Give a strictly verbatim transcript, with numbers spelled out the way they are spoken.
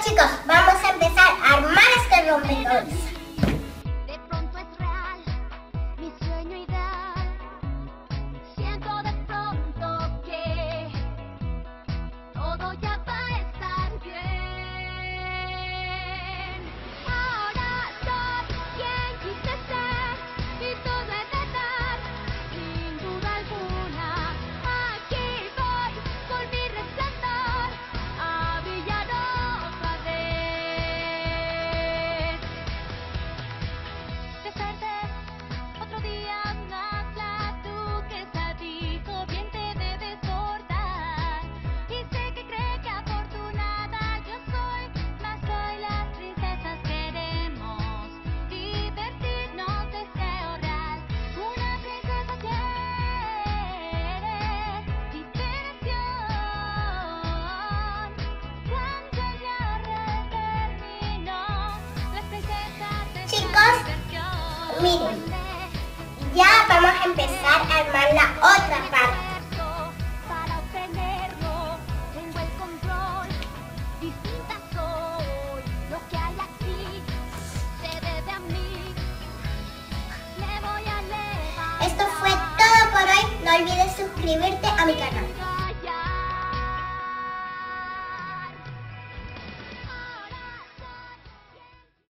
Chicos, vamos a empezar a armar este rompecabezas. De pronto es real, mi sueño ideal. Siento de pronto que todo ya va a estar bien. Ahora soy quien quise ser y todo es de dar, sin duda alguna. Aquí voy con mi resplandor a brillar otra vez. Desperté otro día, una clase que esa dijo bien te debes portar. Y sé que cree que afortunada yo soy, mas soy las princesas queremos divertirnos, deseo real. Una princesa quiere diversión. Cuando el viaje terminó, las princesas desean Chicos, diversión. miren, ya vamos a empezar a armar la otra parte. Para obtenerlo, tengo el control. Distinta soy. Lo que hay aquí se debe a mí. Me voy a elevar. Esto fue todo por hoy. No olvides suscribirte a mi canal.